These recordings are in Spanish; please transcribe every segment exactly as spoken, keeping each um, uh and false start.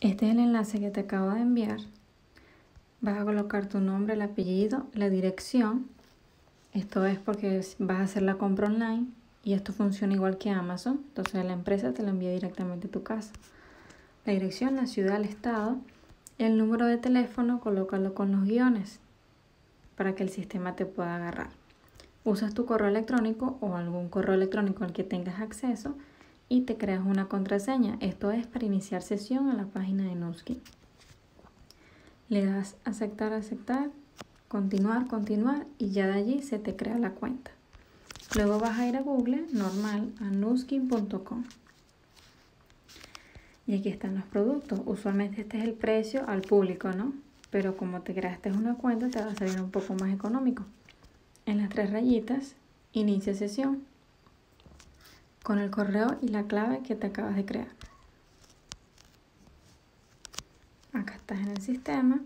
Este es el enlace que te acabo de enviar. Vas a colocar tu nombre, el apellido, la dirección. Esto es porque vas a hacer la compra online y esto funciona igual que Amazon. Entonces la empresa te lo envía directamente a tu casa. La dirección, la ciudad, el estado. El número de teléfono, colócalo con los guiones para que el sistema te pueda agarrar. Usas tu correo electrónico o algún correo electrónico al que tengas acceso y te creas una contraseña. Esto es para iniciar sesión a la página de Nuskin. Le das aceptar, aceptar, continuar, continuar y ya de allí se te crea la cuenta. Luego vas a ir a Google, normal, a nuskin punto com. Y aquí están los productos. Usualmente este es el precio al público, ¿no? Pero como te creaste una cuenta te va a salir un poco más económico. En las tres rayitas, inicia sesión con el correo y la clave que te acabas de crear. Acá estás en el sistema.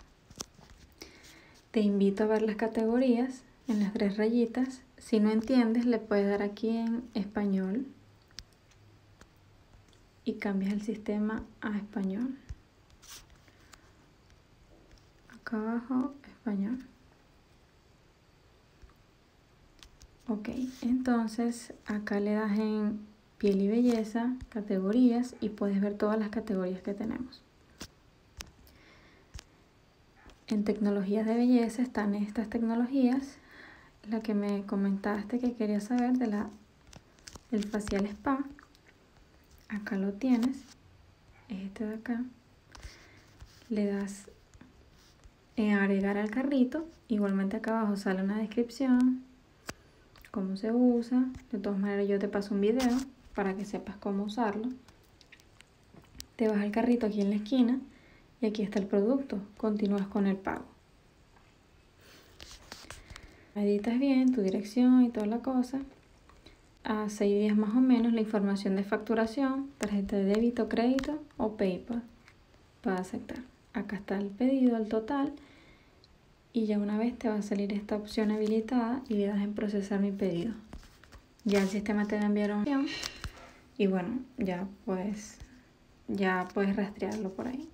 Te invito a ver las categorías en las tres rayitas. Si no entiendes, le puedes dar aquí en español y cambias el sistema a español. Acá abajo, español. Ok, entonces acá le das en piel y belleza, categorías y puedes ver todas las categorías que tenemos. En tecnologías de belleza están estas tecnologías, la que me comentaste que querías saber de la el facial spa. Acá lo tienes, es este de acá. Le das en agregar al carrito, igualmente acá abajo sale una descripción, cómo se usa. De todas maneras yo te paso un video para que sepas cómo usarlo. Te vas al carrito aquí en la esquina y aquí está el producto. Continúas con el pago. Editas bien tu dirección y toda la cosa. A seis días más o menos la información de facturación, tarjeta de débito, crédito o PayPal para aceptar. Acá está el pedido, el total. Y ya una vez te va a salir esta opción habilitada y le das en procesar mi pedido. Ya el sistema te va a enviar una opción y bueno, ya puedes, ya puedes rastrearlo por ahí.